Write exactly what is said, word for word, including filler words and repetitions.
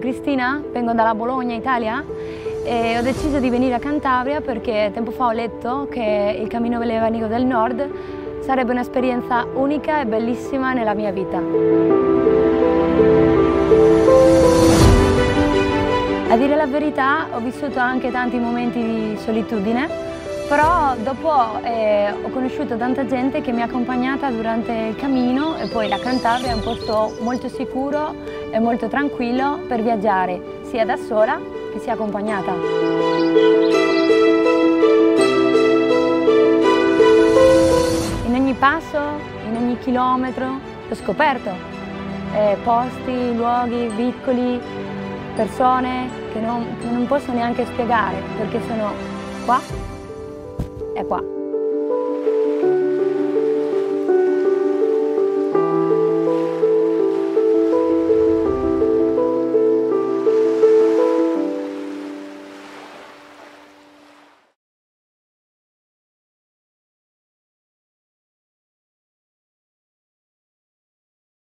Cristina, vengo dalla Bologna, Italia, e ho deciso di venire a Cantabria perché tempo fa ho letto che il Cammino Levanico del Nord sarebbe un'esperienza unica e bellissima nella mia vita. A dire la verità, ho vissuto anche tanti momenti di solitudine, però dopo eh, ho conosciuto tanta gente che mi ha accompagnata durante il cammino e poi la Cantabria è un posto molto sicuro e molto tranquillo per viaggiare, sia da sola che sia accompagnata. In ogni passo, in ogni chilometro, ho scoperto eh, posti, luoghi, vicoli, persone che non, che non posso neanche spiegare perché sono qua e qua.